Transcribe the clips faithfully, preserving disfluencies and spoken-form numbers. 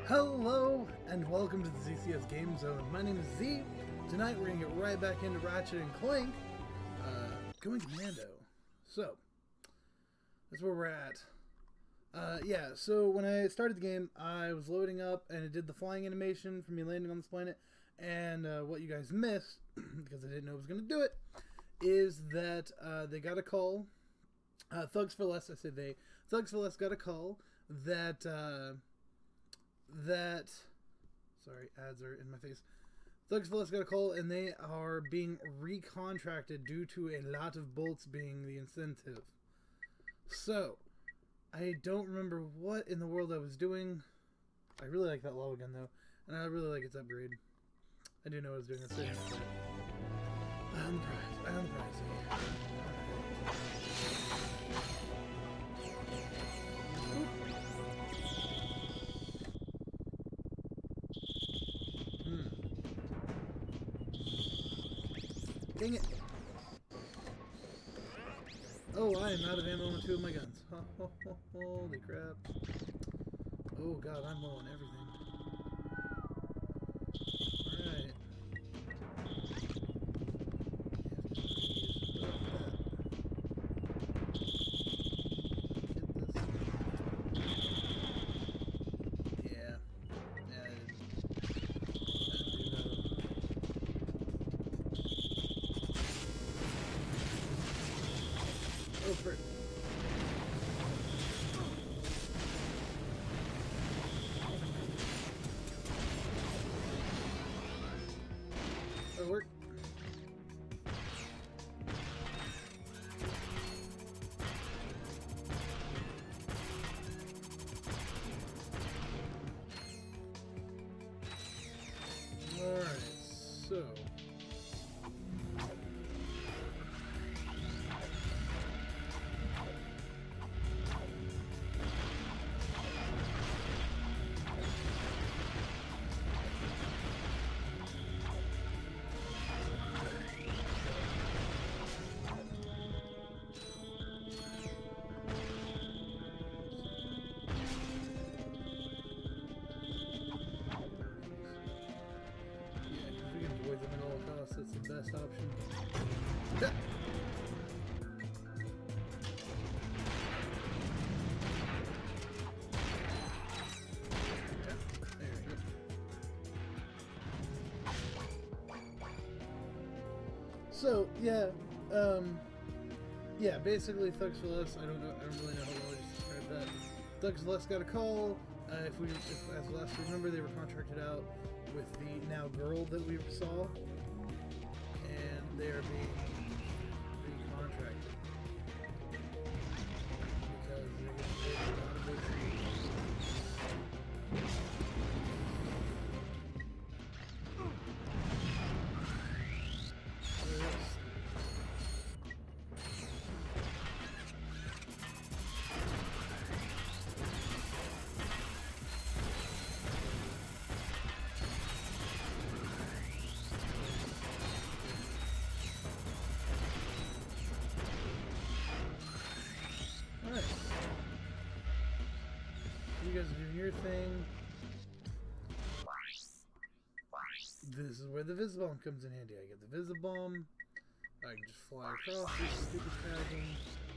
Hello and welcome to the Z C S Game Zone. My name is Z. Tonight we're going to get right back into Ratchet and Clank, uh, going commando. So, that's where we're at. Uh, yeah, so when I started the game, I was loading up and it did the flying animation for me landing on this planet. And uh, what you guys missed, because I didn't know it was going to do it, is that uh, they got a call. Uh, Thugs for Less, I say they. Thugs for Less got a call that... Uh, that sorry ads are in my face. Thugs for Less got a call and they are being recontracted due to a lot of bolts being the incentive. So I don't remember what in the world I was doing. I really like that lava gun though, and I really like its upgrade. I do know what I was doing. That's it. I'm the prize. I'm the prize. Dang it! Oh, I am out of ammo on two of my guns. Holy crap. Oh god, I'm low on everything. Alright. Yeah. Yeah, I did. Go for it. That'll work. Alright, so... That's the best option. Yeah. There we go. So yeah, um, yeah. Basically, Thugs for Less. I don't know. I don't really know how well I just described that. Thugs for Less got a call. Uh, if we, if, as last remember, they were contracted out with the now girl that we saw. And they are being recontracted because they get paid a lot of this. You guys are doing your thing. This is where the Visibomb comes in handy. I get the Visibomb. I can just fly across this stupid chasm.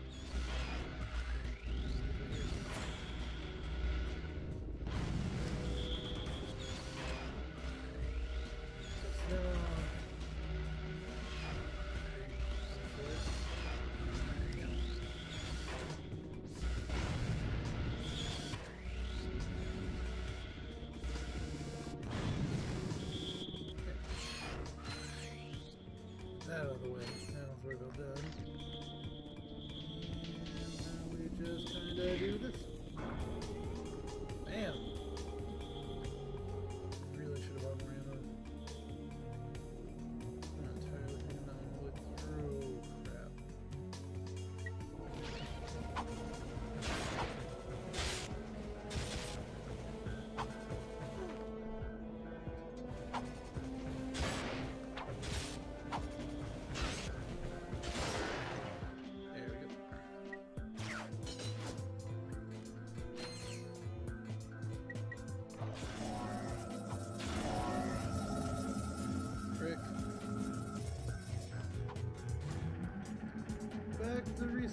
That out of the way. Now don't worry about that. And now we just kinda do this. Bam! Really should have bought more ammo. I'm not entirely hanging on all the way through. Crap.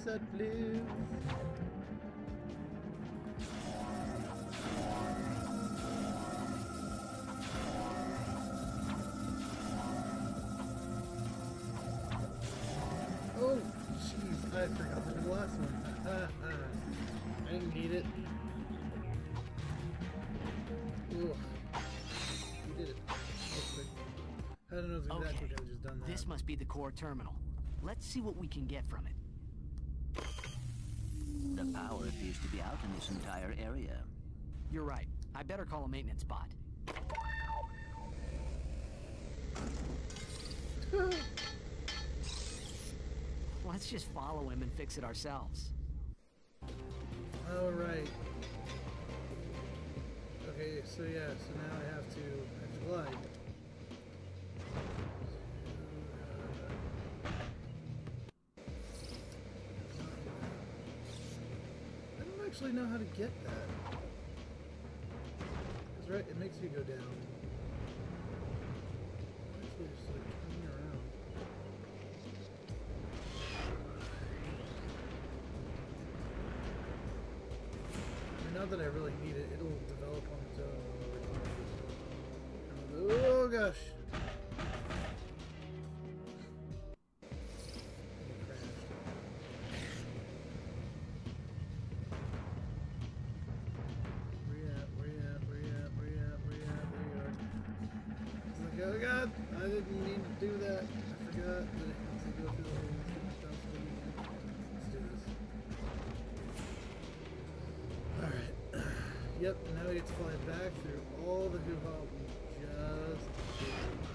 said, please. Oh, jeez, I forgot the last one. I didn't need it. Ugh. You did it. Okay. I don't know if exactly Okay, could have just done that. this must be the core terminal. Let's see what we can get from it. The power appears to be out in this entire area. You're right. I better call a maintenance bot. Let's just follow him and fix it ourselves. Alright. Okay, so yeah, so now I have to, I have to glide. I don't actually know how to get that. That's right, it makes you go down. Actually, just like turning around. Not that I really need it, it'll develop on its own. Oh gosh! Where you at? Where you at? Where you at? Where you at? Where you at? Where you are? It's like, oh god! I didn't mean to do that. I forgot that it has to go through the whole stuff. Let's do this. Alright. Yep, now we get to fly back through all the hoo-ha we just did.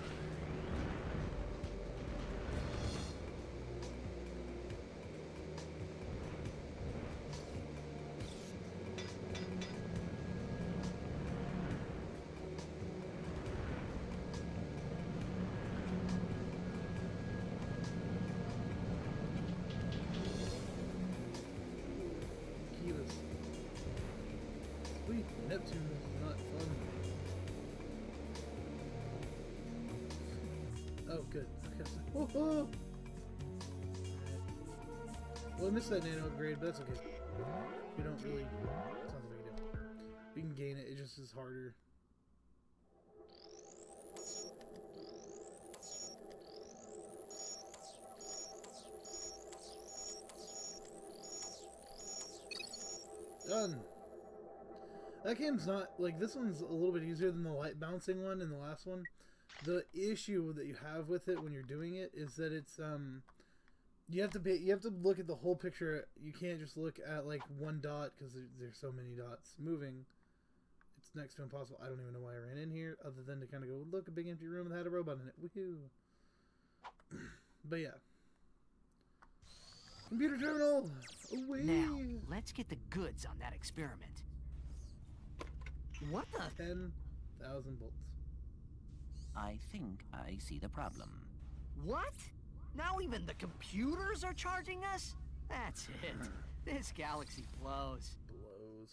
Keyless. Sweet, Neptune is not fun. Oh, good. Okay. Oh, oh. Well, I missed that nano upgrade, but that's okay. We don't really. It's not a big deal. We can gain it, it just is harder. Done. That game's not, like, this one's a little bit easier than the light bouncing one in the last one. The issue that you have with it when you're doing it is that it's, um, you have to be, you have to look at the whole picture. You can't just look at, like, one dot, because there, there's so many dots moving. It's next to impossible. I don't even know why I ran in here, other than to kind of go, look, a big empty room that had a robot in it. Woohoo. But yeah. Computer terminal! Away! Now, let's get the goods on that experiment. What the? ten thousand volts. I think I see the problem. What? Now even the computers are charging us? That's it. This galaxy blows. Blows.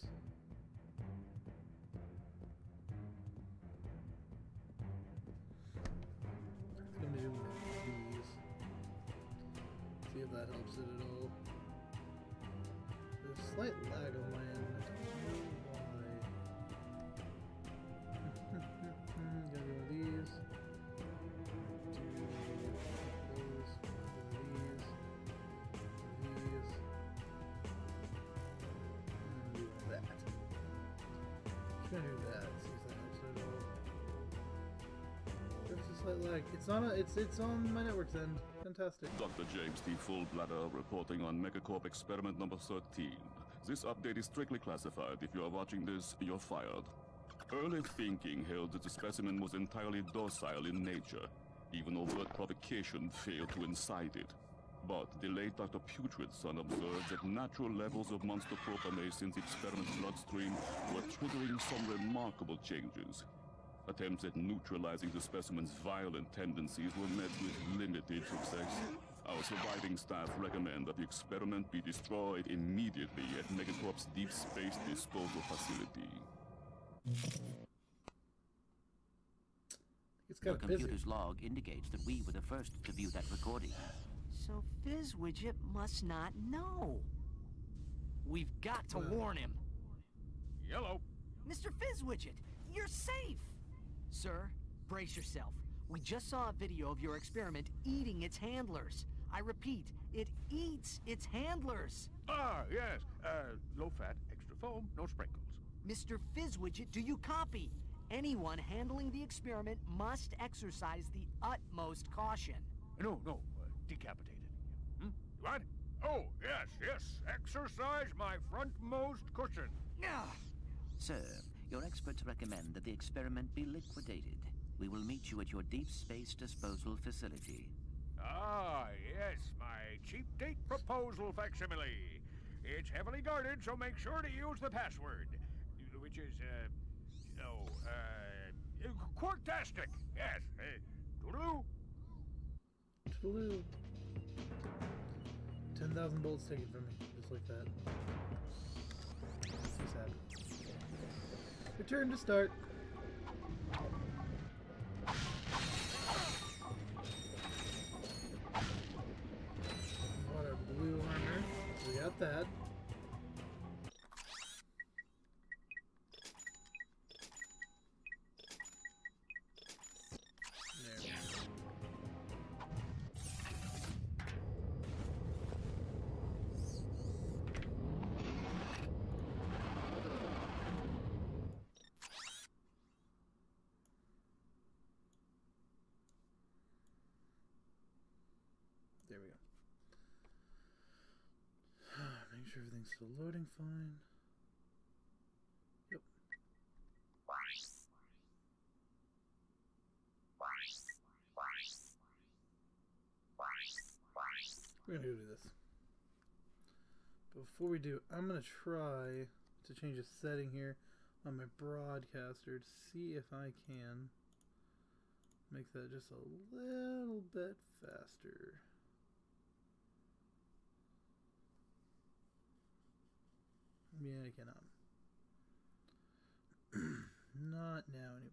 I'm gonna do these. See if that helps it at all. There's a slight lag on my end. I don't know why. Gotta do one of these. Do those. Do these. Do these. And do that. Just gonna do that. See if that helps it at all. There's a slight lag. It's on a. It's it's on my network's end. Fantastic. Doctor James T. Fullbladder reporting on Megacorp experiment number thirteen. This update is strictly classified. If you are watching this, you're fired. Early thinking held that the specimen was entirely docile in nature. Even overt provocation failed to incite it. But the late Doctor Putrid's son observed that natural levels of monster propamase in the experiment's bloodstream were triggering some remarkable changes. Attempts at neutralizing the specimen's violent tendencies were met with limited success. Our surviving staff recommend that the experiment be destroyed immediately at Megacorp's deep space disposal facility. It's The kind of busy. computer's log indicates that we were the first to view that recording. So Fizzwidget must not know. We've got to warn him. Yellow. Mister Fizzwidget, you're safe! Sir, brace yourself. We just saw a video of your experiment eating its handlers. I repeat, it eats its handlers. Ah, yes. Uh, low fat, extra foam, no sprinkles. Mister Fizzwidget, do you copy? Anyone handling the experiment must exercise the utmost caution. No, no, uh, decapitated. Hmm? What? Oh, yes, yes. Exercise my frontmost cushion. Ugh. Sir, your experts recommend that the experiment be liquidated. We will meet you at your deep space disposal facility. Ah, yes, my cheap date proposal facsimile. It's heavily guarded, so make sure to use the password, which is, uh, oh, uh, Quarktastic. Yes, uh, toodaloo. Toodaloo. ten thousand bolts taken from me, just like that. So sad. Return to start. What our blue armor. So we got that. There we go. There we go. Make sure everything's still loading fine. Yep. We're gonna go do this. Before we do, I'm gonna try to change a setting here on my broadcaster to see if I can make that just a little bit faster. Yeah, I cannot. Not now, anyways.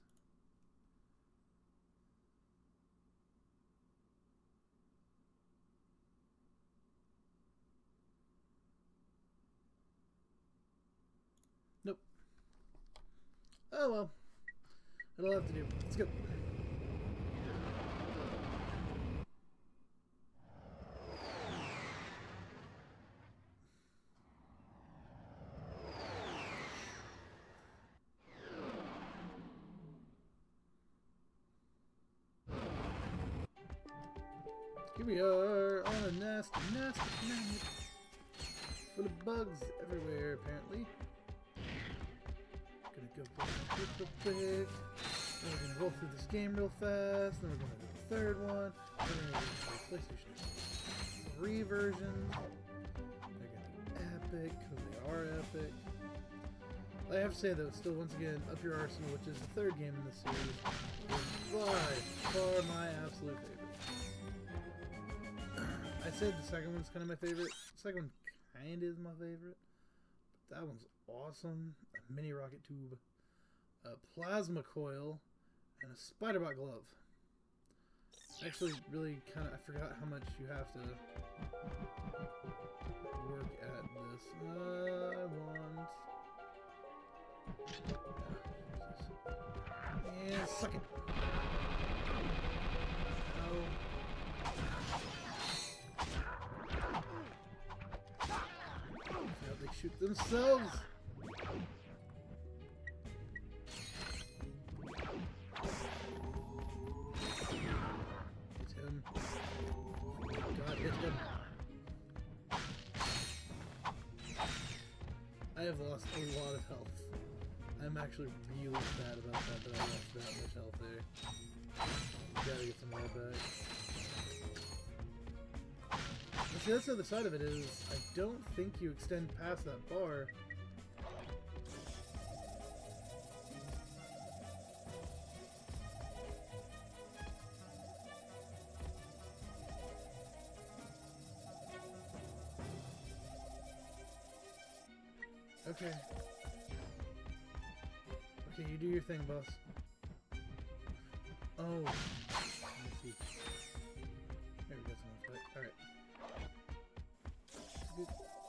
Nope. Oh well. It'll have to do. Let's go. Here we are on a nasty, nasty planet full of bugs everywhere, apparently. Gonna go quick, real quick. Then we're gonna roll through this game real fast. Then we're gonna do the third one. Then we're gonna do the PlayStation three versions. They're gonna be epic because they are epic. I have to say though, still once again, Up Your Arsenal, which is the third game in the series, is by far my absolute favorite. I said the second one's kind of my favorite. The second one kind of is my favorite. But that one's awesome. A mini rocket tube, a plasma coil, and a spider-bot glove. Actually, really kind of, I forgot how much you have to work at this. Uh, I want... Yeah, yeah, suck it. Ow. They shoot themselves. Hit him. God, hit him. I have lost a lot of health. I'm actually really sad about that, that I lost that much health there. Gotta get some more back. See, that's the other side of it is, I don't think you extend past that bar. Okay. Okay, you do your thing, boss. Oh. Let me see. Maybe that's enough, right? Alright. Good.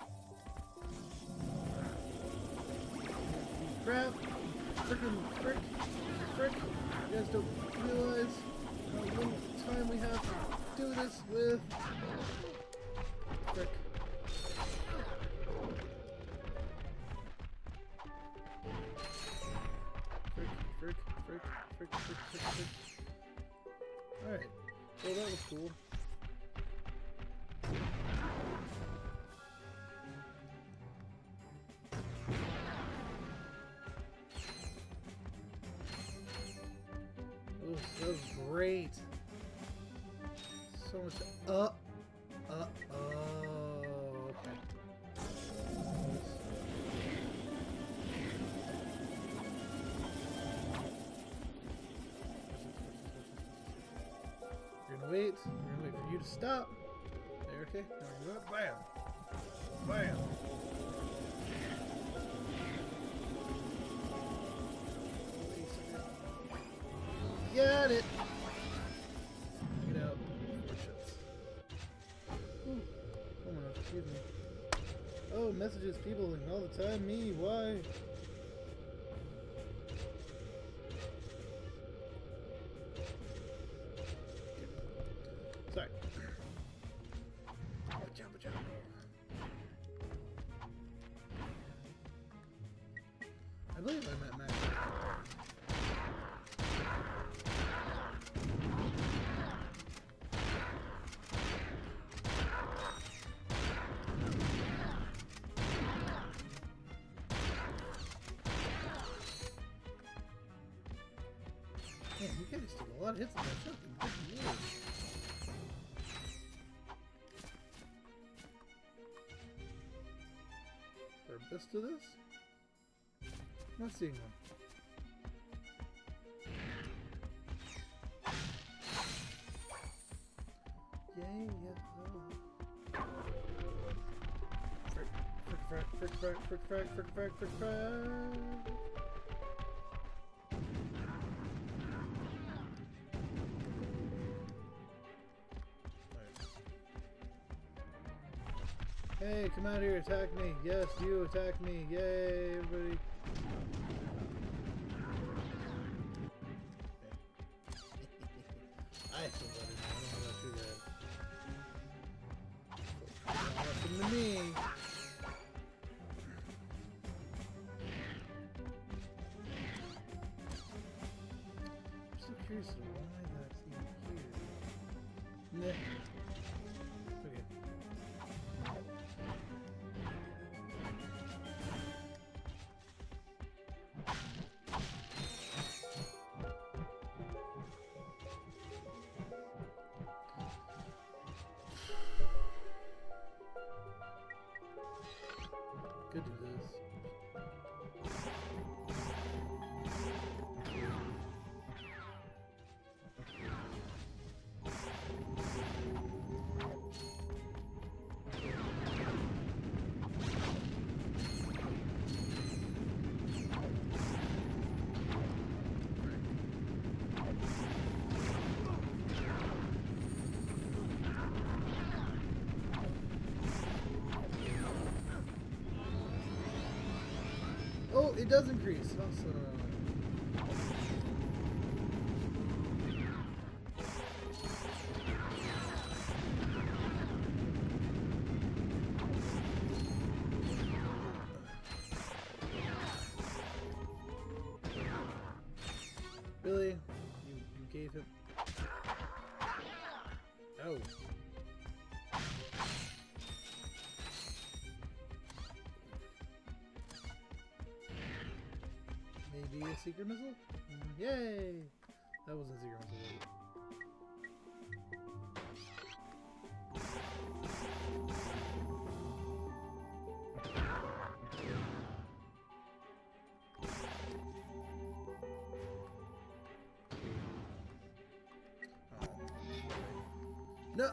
Crap! Frickin' frick! Frick! You guys don't realize how little time we have to do this with. Frick. Frick, frick, frick, frick, frick, frick, frick. Alright. Well, that was cool. Oh, that was great. So much. Uh. Uh. Oh. Okay. We're gonna wait. We're gonna wait for you to stop. There, okay. Now we're gonna go. Bam. Bam. Got it. Get out. Four shots. Ooh. Oh my gosh, excuse me. Oh, messages, people all the time. Me, why? Sorry. Jump, jump. I believe I met Max. Man, you guys took a lot of hits in that shotgun. Good lord. Is there a best to this? I'm not seeing one. Yay, yeah. Frick, frick, frick, frick, frick, frick, frick, frick, frick, frick, frick. Hey, come out here, attack me. Yes, you attack me. Yay, everybody. I feel better now. I don't know about you guys. Listen to me. I'm so curious as to why that's even here. Nah. Okay. Could do this. Oh, it does increase. Awesome. Really? You, you gave him... Oh. Maybe a secret missile? Mm, yay! That wasn't a secret missile. No!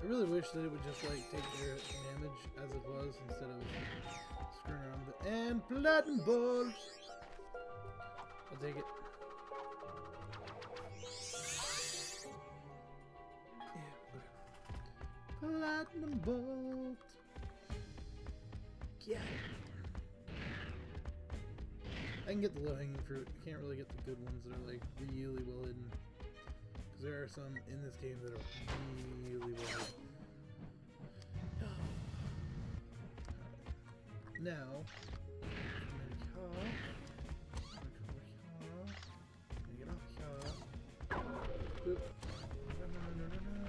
I really wish that it would just like take your damage as it was instead of screwing around with it. And platinum balls! I'll take it. Yeah. Platinum bolt! Yeah. I can get the low-hanging fruit. I can't really get the good ones that are like really well hidden. Because there are some in this game that are really well hidden. Now, get off here. Oop. No, no, no, no, no.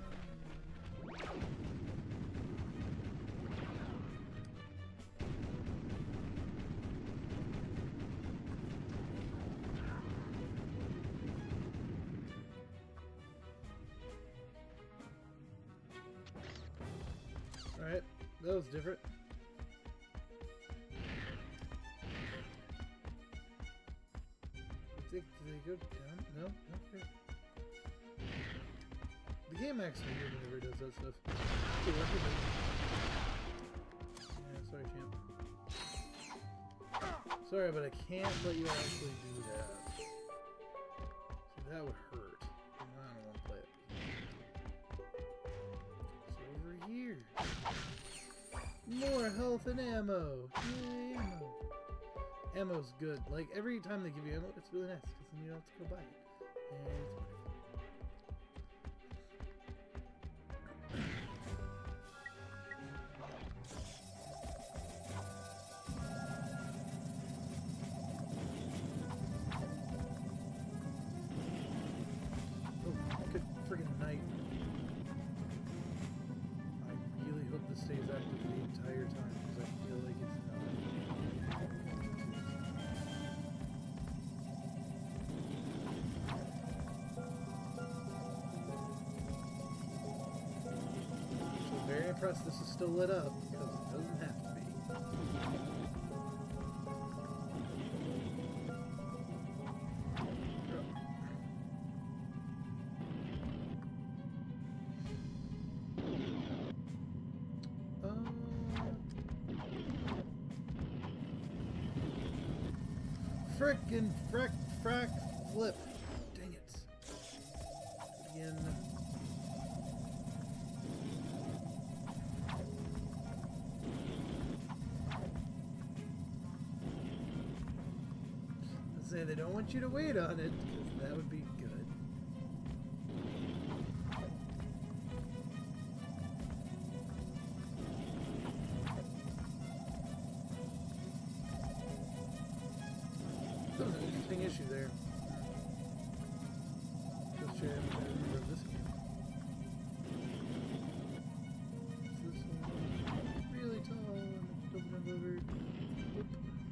Alright, that was different. Do they go down? No? Okay. The game acts weird whenever it does that stuff. Okay, yeah, sorry, champ. Sorry, but I can't let you actually do that. See, that would hurt. I don't want to play it. It's over here. More health and ammo. Yay, ammo. Ammo's good. Like, every time they give you ammo, it's really nice, because then you don't have to go buy it. And it's wonderful. Oh, good friggin' night. I really hope this stays active the entire time, because I feel like it's not. Very impressed this is still lit up, because it doesn't have to be. Uh, frickin' frack frack flip. Dang it. Again. Say they don't want you to wait on it, because that would be good. That was an interesting issue there. Just sure I remember this game. This one really tall and jumping over. Whoop.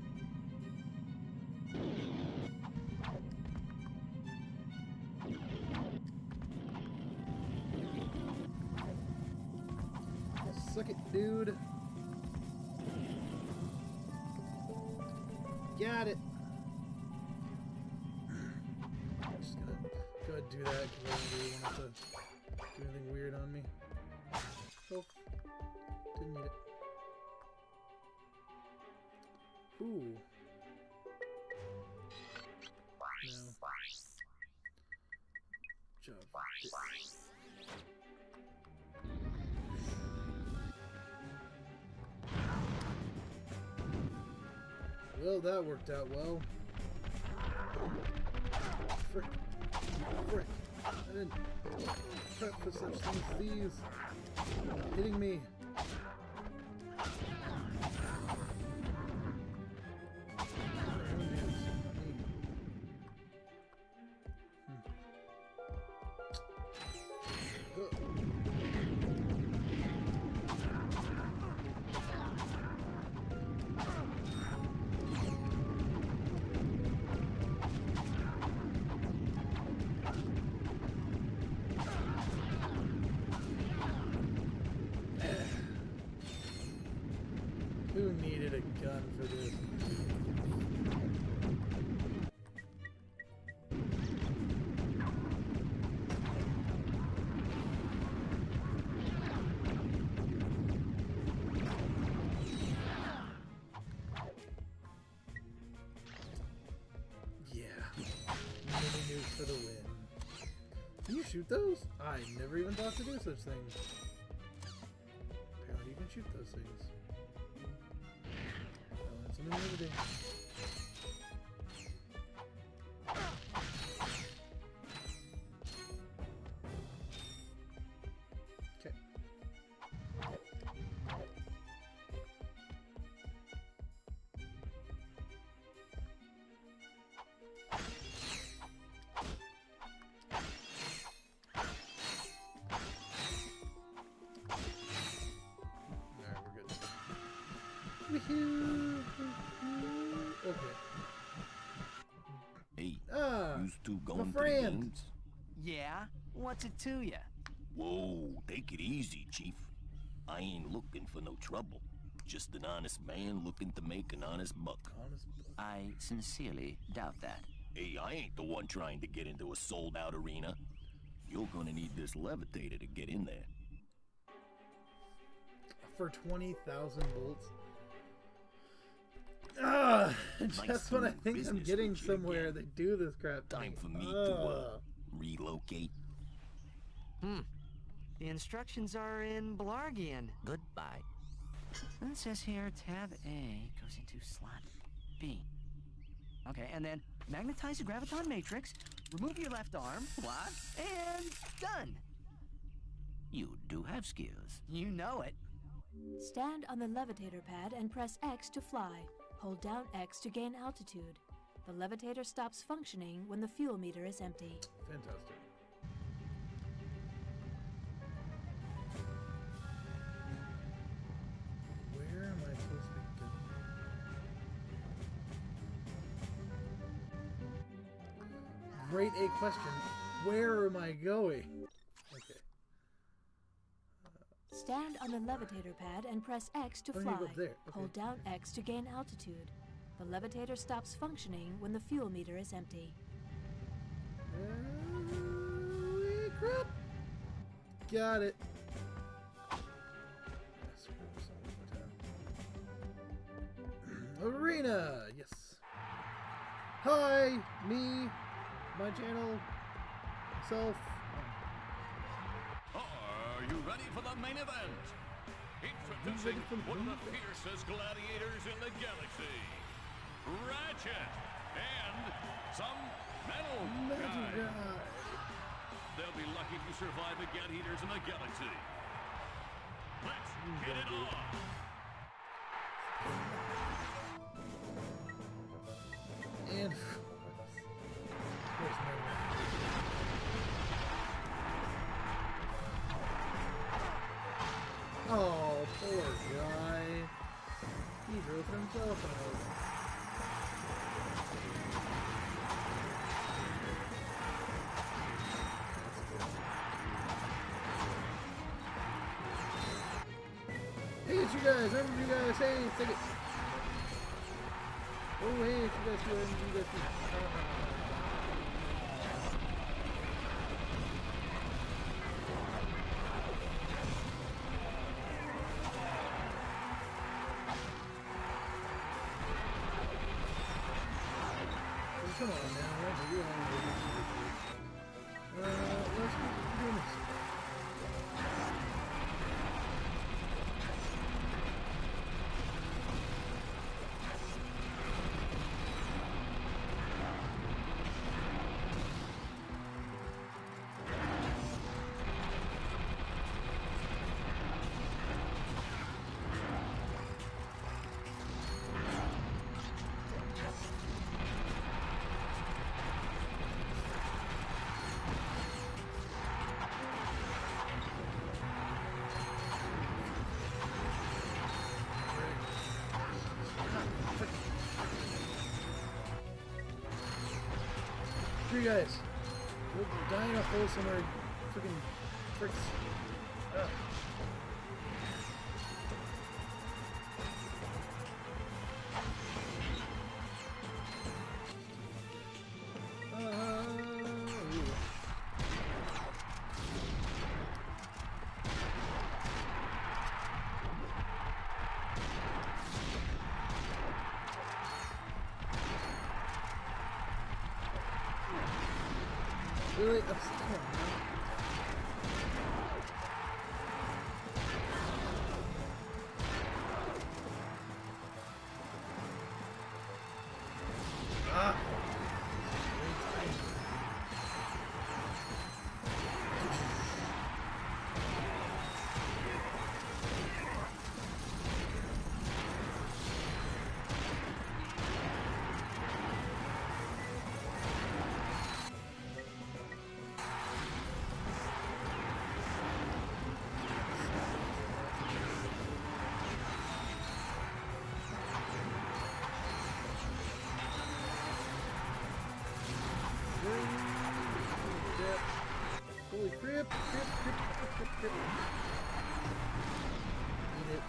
Suck it, dude. Got it. I'm just gonna go ahead and do that because I don't really want to do anything weird on me. Oh, didn't need it. Ooh. No. Job. Well, that worked out well. Frick. Frick. I didn't prep for such things as these. Hitting me. Who needed a gun for this? shoot those? I never even thought to do such things. Apparently you can shoot those things. I learned something the other day. Okay. Hey, Ah, you two going my to the friend. games? Yeah? What's it to ya? Whoa, take it easy, Chief. I ain't looking for no trouble. Just an honest man looking to make an honest buck. Honest book. I sincerely doubt that. Hey, I ain't the one trying to get into a sold-out arena. You're gonna need this levitator to get in there. For twenty thousand volts. Ah, Nice just when I doing think I'm business getting with you somewhere, again. they do this crap. to Time me. for me to, uh, Ah. relocate. Hmm. The instructions are in Blargian. Goodbye. And it says here tab A goes into slot B. Okay, and then magnetize the graviton matrix, remove your left arm, What? and done. You do have skills. You know it. Stand on the levitator pad and press X to fly. Hold down X to gain altitude. The levitator stops functioning when the fuel meter is empty. Fantastic. Where am I supposed to be going? Great A question. Where am I going? Okay. Stand on the levitator pad and press X to Oh, you fly. go up there. Okay. Hold down X to gain altitude. The levitator stops functioning when the fuel meter is empty. Uh, crap. Got it. Arena, yes. Hi, me, my channel, myself. Are you ready for the main event? Introducing for the one of main the fiercest gladiators in the galaxy, Ratchet, and some metal Metal guy. guy. They'll be lucky to survive the gladiators in the galaxy. Let's get it on. And of course, Metal. Oh, poor guy. He drove himself out. Hey, it's you guys. Remember you guys. Hey, take it. Oh, hey, it's you guys. You guys. You guys. Come on now, let's do it. Uh, let's keep doing this. Screw you guys. We'll die in a hole somewhere. Freaking fricks. Ugh. Really? Oh, come on, man. Eat it.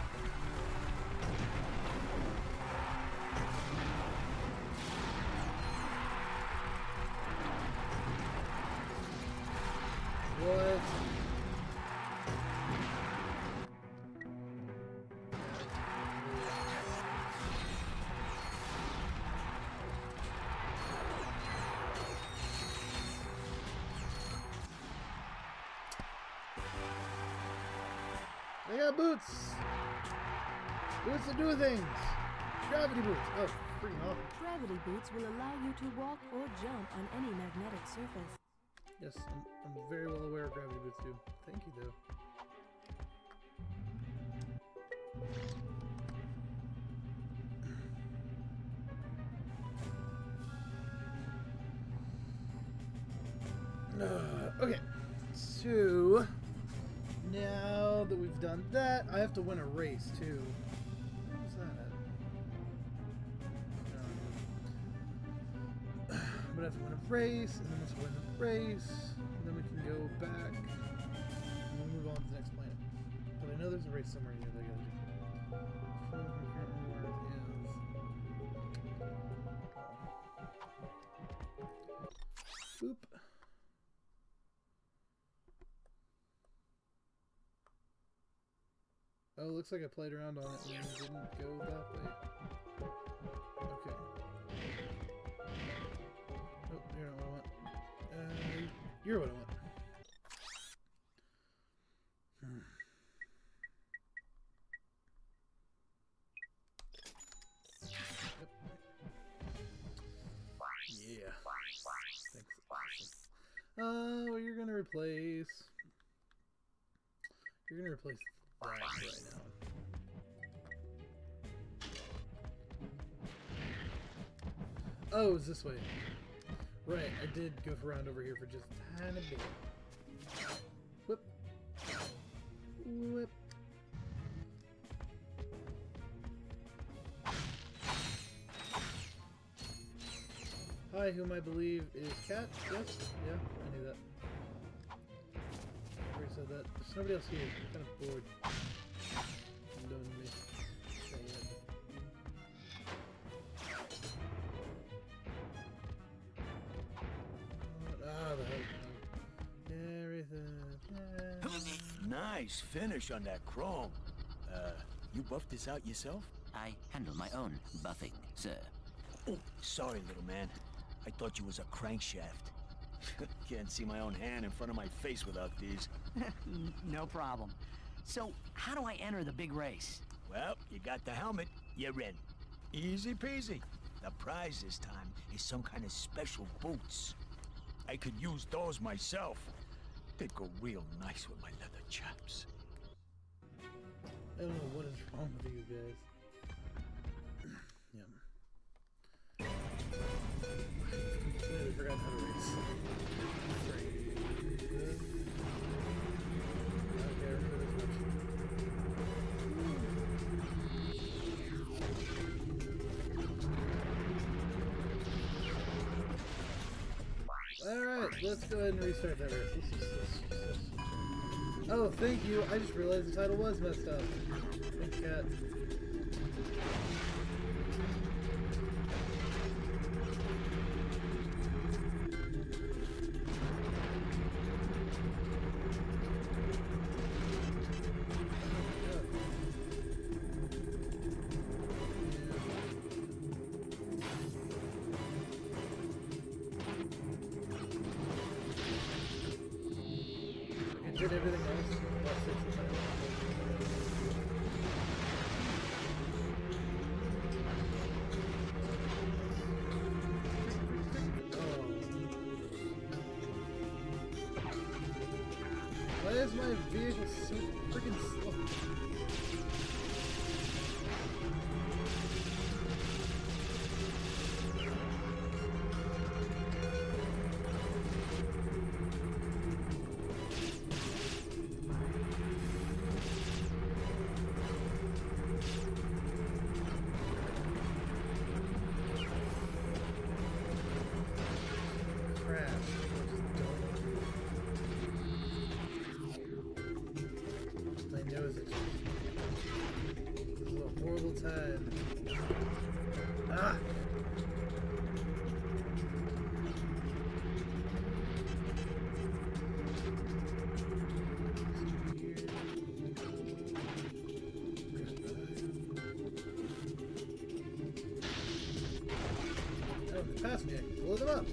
What? They got boots! Boots to do things! Gravity boots! Oh, freaking awesome. Gravity boots will allow you to walk or jump on any magnetic surface. Yes, I'm, I'm very well aware of gravity boots too. Thank you, though. Uh, okay, so now that we've done that, I have to win a race too. Where's that at? Um, I'm gonna have to win a race, and then once I win the race, then we can go back and we'll move on to the next planet. But I know there's a race somewhere here that I gotta do. So I can't remember where it is. Boop. Oh, looks like I played around on it and it didn't go that way. Okay. Oh, you're not what I want. Uh, you're what I want. Hmm. Yep. Yeah. Thanks. Oh, uh, you're gonna replace. You're gonna replace that right now. Oh, it's this way. Right, I did goof around over here for just a tiny bit. Whip. Whip. Hi, whom I believe is Cat. Yes? Yeah, I knew that. I already said that. There's nobody else here. I'm kind of bored. Lonely. Sad. Ah, the hell. Everything. Nice finish on that chrome. Uh, you buffed this out yourself? I handle my own buffing, sir. Oh, sorry, little man. I thought you was a crankshaft. Can't see my own hand in front of my face without these. No problem. So, how do I enter the big race? Well, you got the helmet, you're in. Easy peasy. The prize this time is some kind of special boots. I could use those myself. They go real nice with my leather chaps. I don't know what is wrong with you guys. Yum. Completely forgot how to race. Great. Good. Okay, I remember this much. Alright, let's go ahead and restart that race. Let's just, let's just, let's just. Oh, thank you. I just realized the title was messed up. Thanks, Cat. Did everything else about six or seven. Oh. Why is my vehicle so freaking slow? time. Ah! Oh, they passed me. I can blow them up.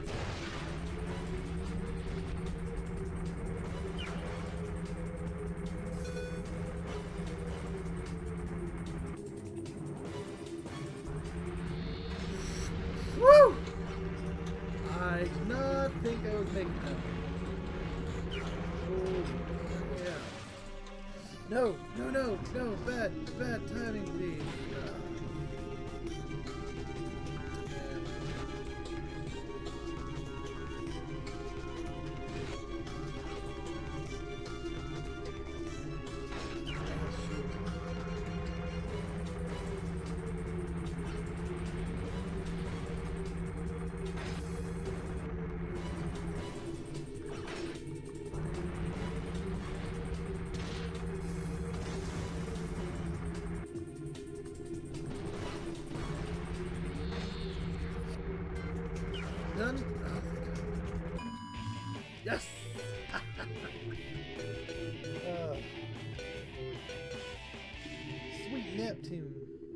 Woo! I did not think I was making that. Oh, yeah. No, no, no, no, bad, bad timing, please. Uh, Done? Oh, yes! uh, sweet Neptune.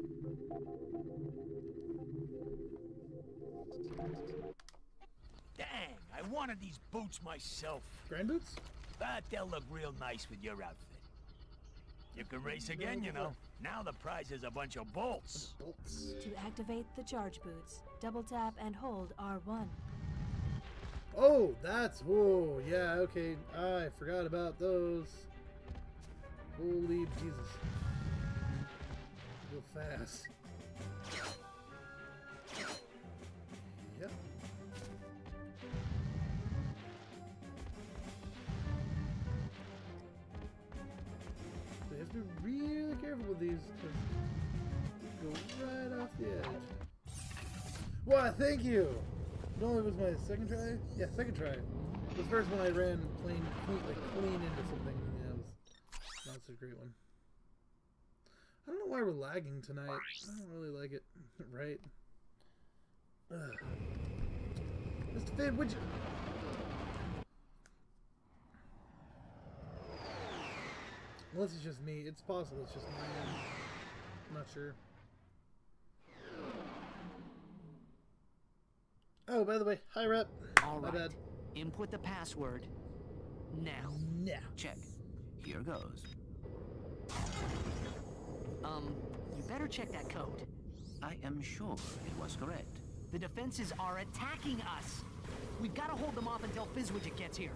Dang, I wanted these boots myself. Grand boots? But they'll look real nice with your outfit. You can race again, you know. Now the prize is a bunch of bolts. Bolts. To activate the charge boots, double tap and hold R one. Oh, that's, whoa, yeah, okay. I forgot about those. Holy Jesus. Real fast. Yep. So you have to be really careful with these because you go right off the edge. Why, thank you! It only was my second try? Yeah, second try. The first one I ran plain, clean, like clean into something. Yeah, it was not such a great one. I don't know why we're lagging tonight. I don't really like it. Right? Ugh. Mister Fib, would you... Unless it's just me. It's possible it's just my end. I'm not sure. Oh, by the way, hi Rep. All My right. bad. Input the password now. Now. Check. Here goes. Um, you better check that code. I am sure it was correct. The defenses are attacking us. We've got to hold them off until Fizzwidget gets here.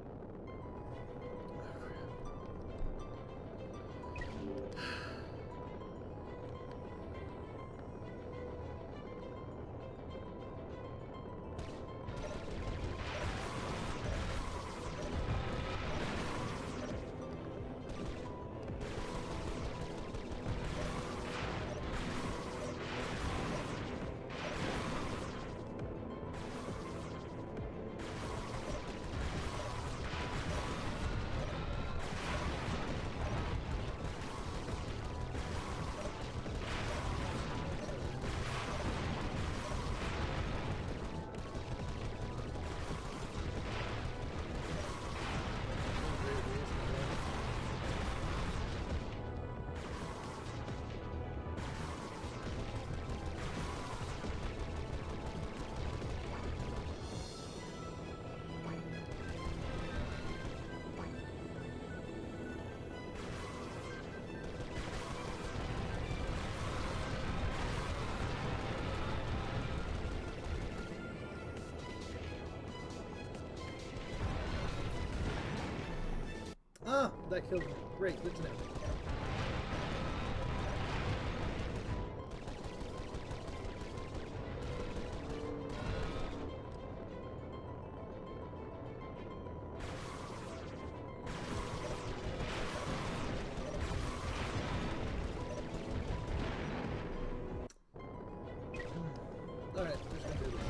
Ah, that killed me. Great, good to know. Alright, just gonna do this.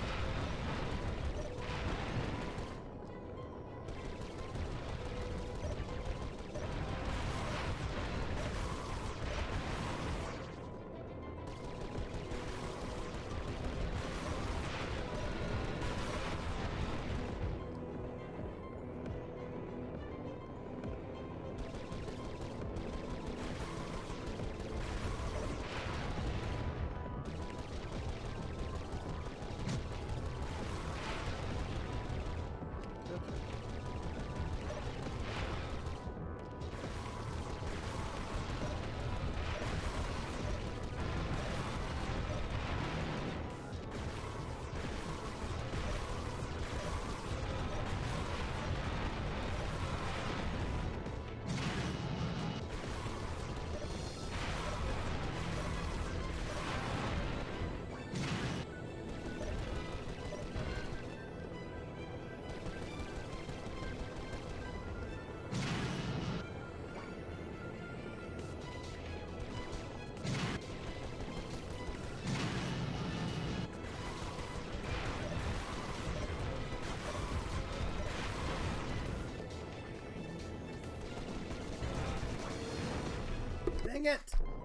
Dang it!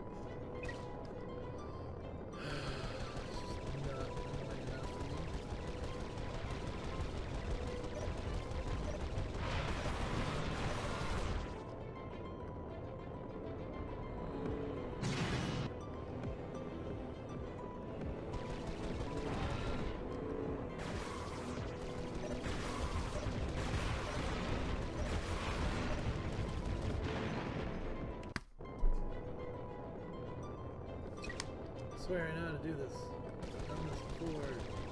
I swear I know how to do this. I've done this before.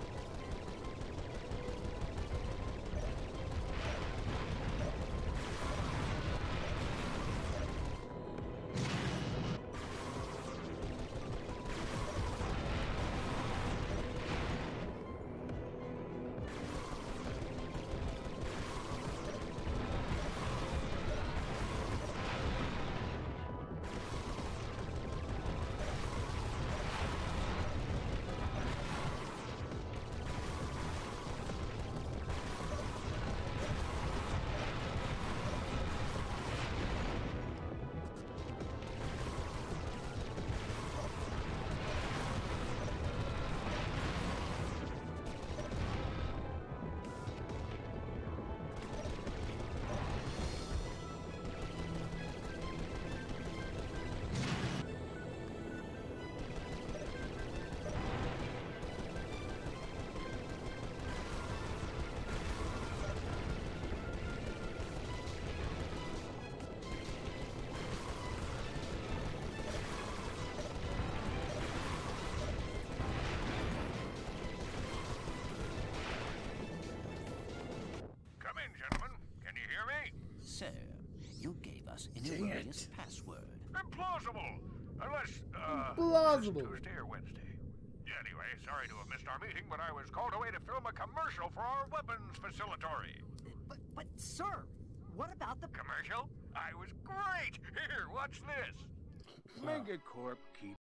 So, you gave us an Dang erroneous it. password. Implausible! Unless, uh... Implausible. Tuesday or Wednesday. Anyway, sorry to have missed our meeting, but I was called away to film a commercial for our weapons facilitatory. But, but, sir, what about the... Commercial? I was great! Here, watch this. Megacorp keeps